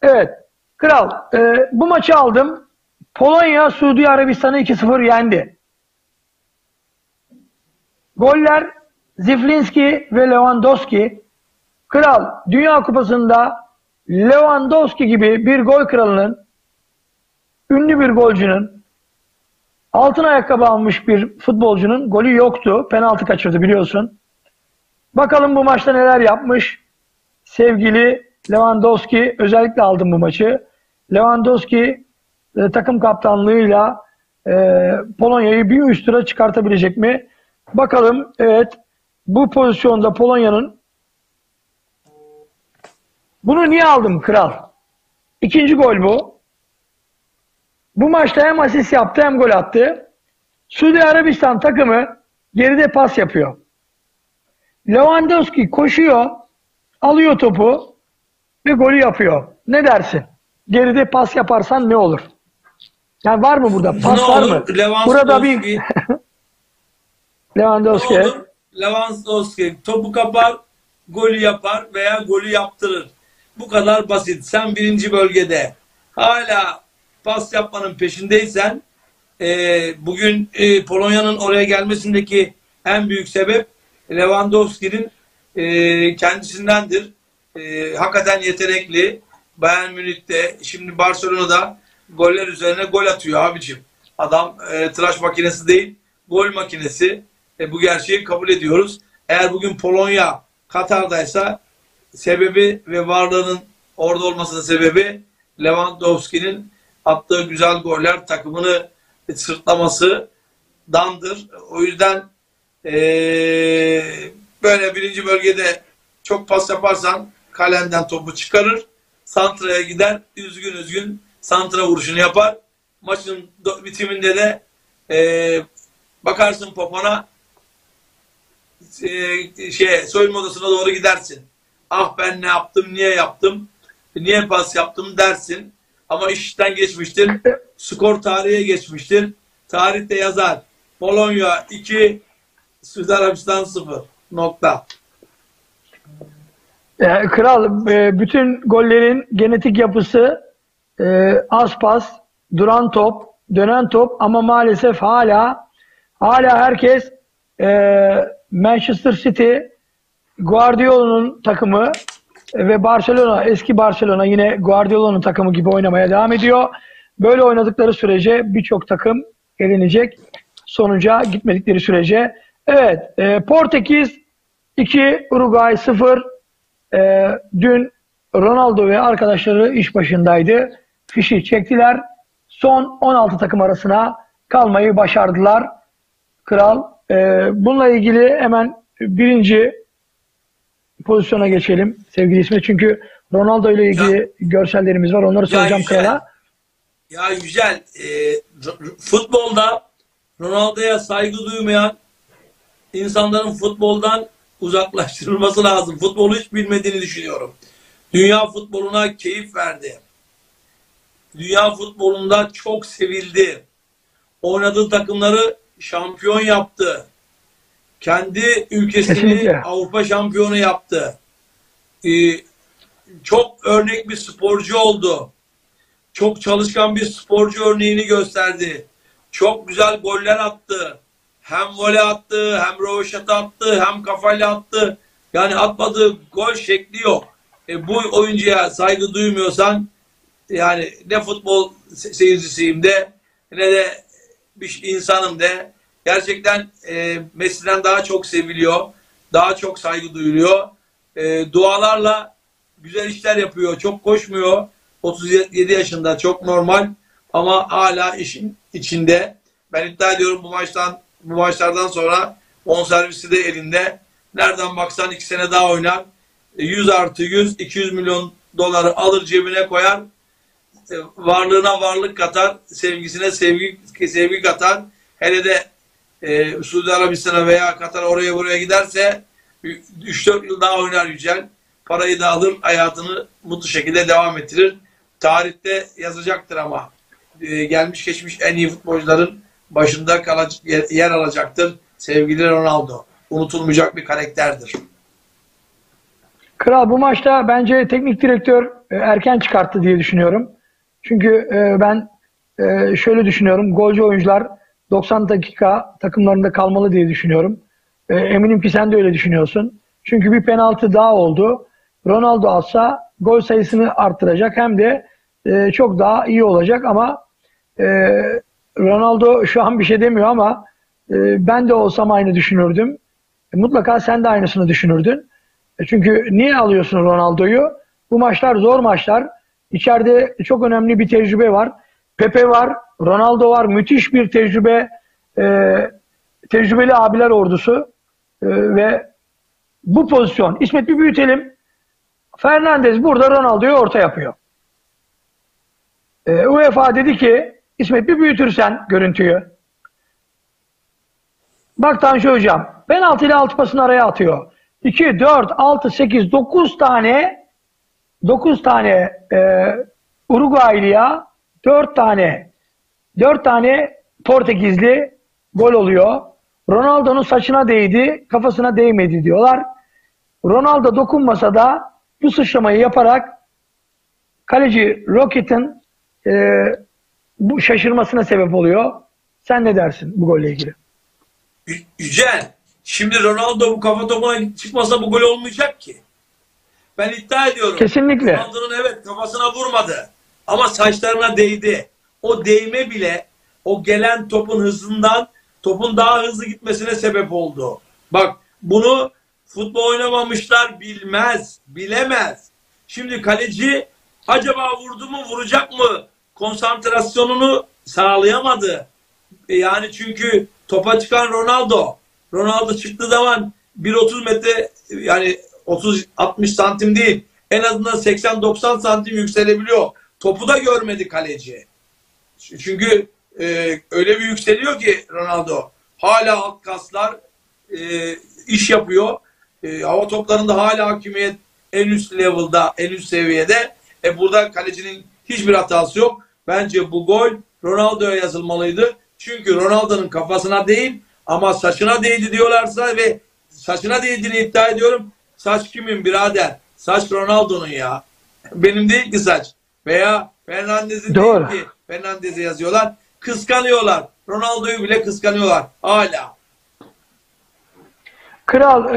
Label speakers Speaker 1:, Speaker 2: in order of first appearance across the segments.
Speaker 1: Evet. Kral, bu maçı aldım. Polonya Suudi Arabistan'ı 2-0 yendi. Goller Ziflinski ve Lewandowski. Kral, Dünya Kupası'nda Lewandowski gibi bir gol kralının, ünlü bir golcünün, altın ayakkabı almış bir futbolcunun golü yoktu. Penaltı kaçırdı biliyorsun. Bakalım bu maçta neler yapmış. Sevgili Lewandowski, özellikle aldım bu maçı. Lewandowski takım kaptanlığıyla Polonya'yı bir üst tura çıkartabilecek mi? Bakalım. Evet, bu pozisyonda Polonya'nın, bunu niye aldım kral? İkinci gol bu. Bu maçta hem asist yaptı hem gol attı. Suudi Arabistan takımı geride pas yapıyor. Lewandowski koşuyor, alıyor topu ve golü yapıyor. Ne dersin? Geride pas yaparsan ne olur? Yani var mı burada? Pas
Speaker 2: Ne
Speaker 1: var
Speaker 2: olur?
Speaker 1: mı? Burada bir
Speaker 2: Lewandowski
Speaker 1: Lewandowski.
Speaker 2: ne olur? Lewandowski topu kapar, golü yapar veya golü yaptırır. Bu kadar basit. Sen birinci bölgede hala pas yapmanın peşindeysen bugün Polonya'nın oraya gelmesindeki en büyük sebep Lewandowski'nin kendisindendir. Hakikaten yetenekli. Bayern Münih'te, şimdi Barcelona'da goller üzerine gol atıyor abicim. Adam tıraş makinesi değil, gol makinesi. Bu gerçeği kabul ediyoruz. Eğer bugün Polonya Katar'daysa sebebi ve varlığının orada olmasının sebebi Lewandowski'nin attığı güzel goller, takımını sırtlamasıdandır. O yüzden böyle birinci bölgede çok pas yaparsan kalenden topu çıkarır. Santra'ya gider. Üzgün üzgün santra vuruşunu yapar. Maçın bitiminde de bakarsın popona, soyunma odasına doğru gidersin. Ah ben ne yaptım, niye yaptım, niye pas yaptım dersin. Ama işten geçmiştir. Skor tarihe geçmiştir. Tarihte yazar. Polonya 2, Suudi Arabistan 0. Nokta.
Speaker 1: Kral, bütün gollerin genetik yapısı az pas, duran top, dönen top, ama maalesef hala herkes Manchester City, Guardiola'nın takımı ve Barcelona, eski Barcelona yine Guardiola'nın takımı gibi oynamaya devam ediyor. Böyle oynadıkları sürece birçok takım elenecek, sonuca gitmedikleri sürece. Evet, Portekiz 2, Uruguay 0. Dün Ronaldo ve arkadaşları iş başındaydı. Fişi çektiler. Son 16 takım arasına kalmayı başardılar. Kral, bununla ilgili hemen birinci pozisyona geçelim sevgili İsmet. Çünkü Ronaldo ile ilgili görsellerimiz var. Onları soracağım krala.
Speaker 2: Ya Yücel, futbolda Ronaldo'ya saygı duymayan insanların futboldan uzaklaştırılması lazım. Futbolu hiç bilmediğini düşünüyorum. Dünya futboluna keyif verdi. Dünya futbolunda çok sevildi. Oynadığı takımları şampiyon yaptı. Kendi ülkesini
Speaker 1: Kesinlikle
Speaker 2: Avrupa şampiyonu yaptı. Çok örnek bir sporcu oldu. Çok çalışkan bir sporcu örneğini gösterdi. Çok güzel goller attı. Hem voley attı, hem röveşata attı, hem kafayla attı. Yani atmadığı gol şekli yok. Bu oyuncuya saygı duymuyorsan, yani ne futbol seyircisiyim de, ne de bir insanım de. Gerçekten Messi'den daha çok seviliyor. Daha çok saygı duyuluyor. Dualarla güzel işler yapıyor. Çok koşmuyor. 37 yaşında, çok normal. Ama hala işin içinde. Ben iddia ediyorum bu maçlardan sonra bonservisi de elinde. Nereden baksan 2 sene daha oynar. 100 artı 100, 200 milyon doları alır cebine koyar. Varlığına varlık katar. Sevgisine sevgi katar. Hele de Suudi Arabistan'a veya Katar oraya buraya giderse 3-4 yıl daha oynar Yücel. Parayı da alır, hayatını mutlu şekilde devam ettirir. Tarihte yazacaktır ama gelmiş geçmiş en iyi futbolcuların başında yer alacaktır. Sevgili Ronaldo. Unutulmayacak bir karakterdir.
Speaker 1: Kral, bu maçta bence teknik direktör erken çıkarttı diye düşünüyorum. Çünkü ben şöyle düşünüyorum. Golcü oyuncular 90 dakika takımlarında kalmalı diye düşünüyorum. Eminim ki sen de öyle düşünüyorsun. Çünkü bir penaltı daha oldu. Ronaldo atsa gol sayısını arttıracak hem de çok daha iyi olacak ama Ronaldo şu an bir şey demiyor ama ben de olsam aynı düşünürdüm. Mutlaka sen de aynısını düşünürdün. Çünkü niye alıyorsun Ronaldo'yu? Bu maçlar zor maçlar. İçeride çok önemli bir tecrübe var. Pepe var, Ronaldo var. Müthiş bir tecrübeli abiler ordusu. Ve bu pozisyon, İsmet bir büyütelim. Fernandes burada Ronaldo'yu orta yapıyor. UEFA dedi ki, İsmet bir büyütürsen görüntüyü. Bak Tanju Hocam, penaltı ile altı pasını araya atıyor. 2, 4, 6, 8, 9 tane Uruguaylı'ya 4 tane Portekizli gol oluyor. Ronaldo'nun saçına değdi, kafasına değmedi diyorlar. Ronaldo dokunmasa da bu sıçramayı yaparak kaleci Rocket'in bu şaşırmasına sebep oluyor. Sen ne dersin bu golle ilgili?
Speaker 2: Yücel, şimdi Ronaldo bu kafa topuna çıkmasa bu gol olmayacak ki. Ben iddia ediyorum.
Speaker 1: Kesinlikle.
Speaker 2: Ronaldo'nun evet kafasına vurmadı ama saçlarına değdi. O değme bile o gelen topun hızından topun daha hızlı gitmesine sebep oldu. Bak bunu futbol oynamamışlar bilmez, bilemez. Şimdi kaleci acaba vurdu mu, vuracak mı? Konsantrasyonunu sağlayamadı. Yani çünkü topa çıkan Ronaldo. Ronaldo çıktığı zaman 1.30 metre yani 30-60 santim değil. En azından 80-90 santim yükselebiliyor. Topu da görmedi kaleci. Çünkü öyle bir yükseliyor ki Ronaldo. Hala alt kaslar iş yapıyor. Hava toplarında hala hakimiyet en üst level'da, en üst seviyede. Burada kalecinin hiçbir hatası yok. Bence bu gol Ronaldo'ya yazılmalıydı. Çünkü Ronaldo'nun kafasına değil ama saçına değdi diyorlarsa ve saçına değdiğini iddia ediyorum. Saç kimin birader? Saç Ronaldo'nun ya. Benim değil ki saç. Veya Fernandez'in değil ki. Fernandez'e yazıyorlar. Kıskanıyorlar. Ronaldo'yu bile kıskanıyorlar. Hala.
Speaker 1: Kral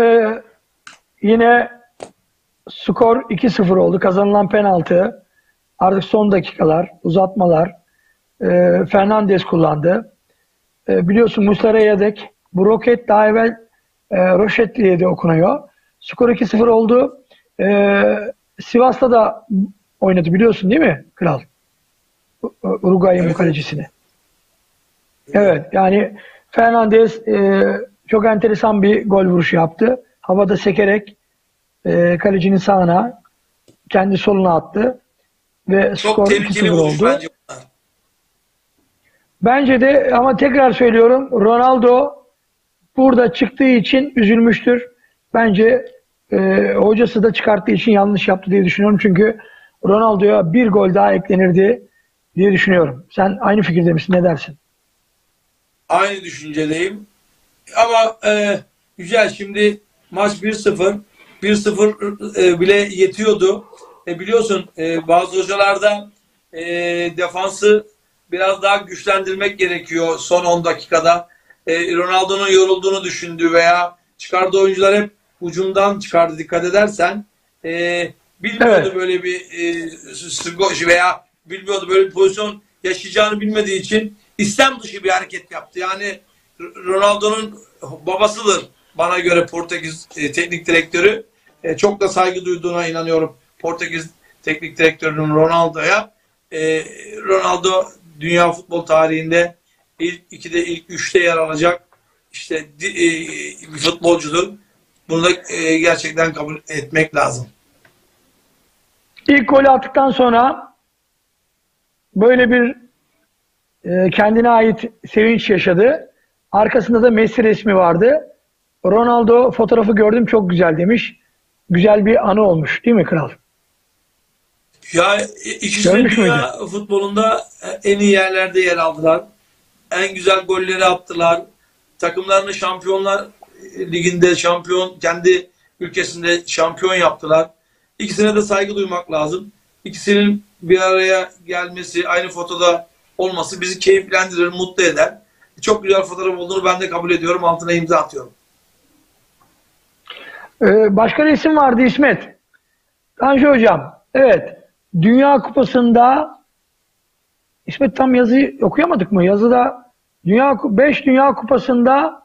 Speaker 1: yine skor 2-0 oldu. Kazanılan penaltı. Artık son dakikalar, uzatmalar. Fernandes kullandı. Biliyorsun Muslera yedek. Bu roket daha evvel Roşet diye de okunuyor. Skor 2-0 oldu. Sivas'ta da oynadı biliyorsun değil mi Kral? Uruguay'ın
Speaker 2: evet,
Speaker 1: bu kalecisini. Evet yani Fernandes çok enteresan bir gol vuruşu yaptı. Havada sekerek kalecinin sağına kendi soluna attı. Ve
Speaker 2: çok
Speaker 1: skor
Speaker 2: tehlikeli
Speaker 1: 2-0
Speaker 2: vuruş
Speaker 1: oldu.
Speaker 2: bence bunlar.
Speaker 1: Bence de ama tekrar söylüyorum Ronaldo burada çıktığı için üzülmüştür. Bence hocası da çıkarttığı için yanlış yaptı diye düşünüyorum. Çünkü Ronaldo'ya bir gol daha eklenirdi diye düşünüyorum. Sen aynı fikirde misin? Ne dersin?
Speaker 2: Aynı düşüncedeyim. Ama güzel şimdi maç 1-0. 1-0 bile yetiyordu. Biliyorsun bazı hocalarda defansı biraz daha güçlendirmek gerekiyor son 10 dakikada. Ronaldo'nun yorulduğunu düşündü veya çıkardığı oyuncular hep ucundan çıkardı dikkat edersen. Bilmiyordu
Speaker 1: Evet.
Speaker 2: böyle bir veya bilmiyordu böyle bir pozisyon yaşayacağını bilmediği için istem dışı bir hareket yaptı. Yani Ronaldo'nun babasıdır bana göre Portekiz teknik direktörü. Çok da saygı duyduğuna inanıyorum Portekiz teknik direktörünün Ronaldo'ya. Ronaldo dünya futbol tarihinde ilk 2'de ilk 3'te yer alacak işte bir futbolcudur. Bunu da gerçekten kabul etmek lazım.
Speaker 1: İlk golü attıktan sonra böyle bir kendine ait sevinç yaşadı. Arkasında da Messi resmi vardı. Ronaldo fotoğrafı gördüm çok güzel demiş. Güzel bir anı olmuş değil mi Kral?
Speaker 2: Ya ikisi de dünya futbolunda en iyi yerlerde yer aldılar. En güzel golleri attılar. Takımlarını Şampiyonlar Ligi'nde şampiyon, kendi ülkesinde şampiyon yaptılar. İkisine de saygı duymak lazım. İkisinin bir araya gelmesi, aynı fotoda olması bizi keyiflendirir, mutlu eder. Çok güzel fotoğraf olduğunu ben de kabul ediyorum. Altına imza atıyorum.
Speaker 1: Başka resim vardı İsmet. Tanju Hocam. Evet. Dünya Kupası'nda İsmet tam yazıyı okuyamadık mı? Yazıda 5 Dünya Kupası'nda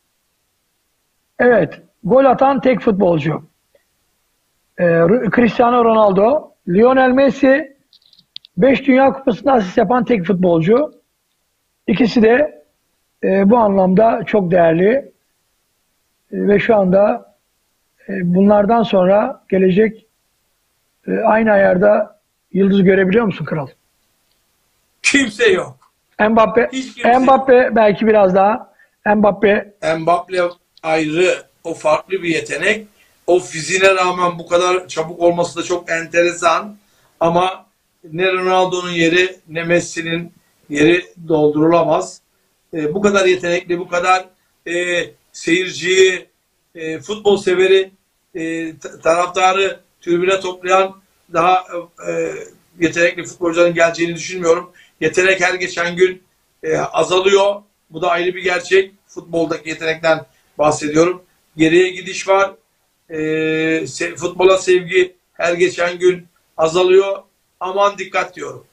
Speaker 1: evet gol atan tek futbolcu. Cristiano Ronaldo, Lionel Messi 5 Dünya Kupası'nda asist yapan tek futbolcu. İkisi de bu anlamda çok değerli ve şu anda bunlardan sonra gelecek aynı ayarda yıldız görebiliyor musun kral?
Speaker 2: Kimse yok.
Speaker 1: Mbappe,
Speaker 2: Hiç kimse
Speaker 1: Mbappe belki biraz daha. Mbappe
Speaker 2: Mbappe ayrı, o farklı bir yetenek. O fiziğine rağmen bu kadar çabuk olması da çok enteresan. Ama ne Ronaldo'nun yeri ne Messi'nin yeri doldurulamaz. Bu kadar yetenekli, bu kadar seyirciyi, futbol severi, taraftarı tribüne toplayan daha yetenekli futbolcuların geleceğini düşünmüyorum. Yetenek her geçen gün azalıyor. Bu da ayrı bir gerçek. Futboldaki yetenekten bahsediyorum. Geriye gidiş var. Futbola sevgi her geçen gün azalıyor. Aman dikkat diyorum.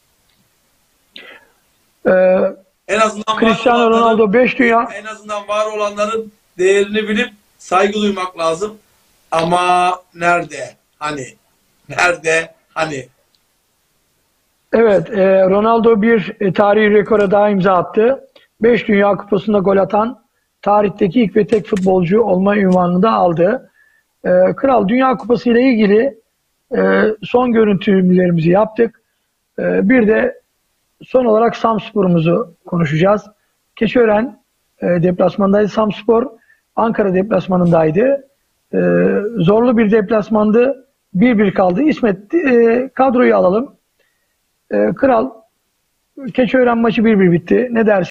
Speaker 2: En azından
Speaker 1: Cristiano Ronaldo 5 dünya
Speaker 2: en azından var olanların değerini bilip saygı duymak lazım. Ama nerede? Hani? Nerede? Hani?
Speaker 1: evet Ronaldo bir tarihi rekora daha imza attı. 5 Dünya Kupası'nda gol atan tarihteki ilk ve tek futbolcu olma unvanını da aldı. Kral Dünya Kupası ile ilgili son görüntülerimizi yaptık. Bir de son olarak Samspor'umuzu konuşacağız. Keçiören deplasmandaydı. Samspor Ankara deplasmanındaydı. Zorlu bir deplasmandı. 1-1 kaldı. İsmet kadroyu alalım. Kral Keçiören maçı 1-1 bitti. Ne dersin?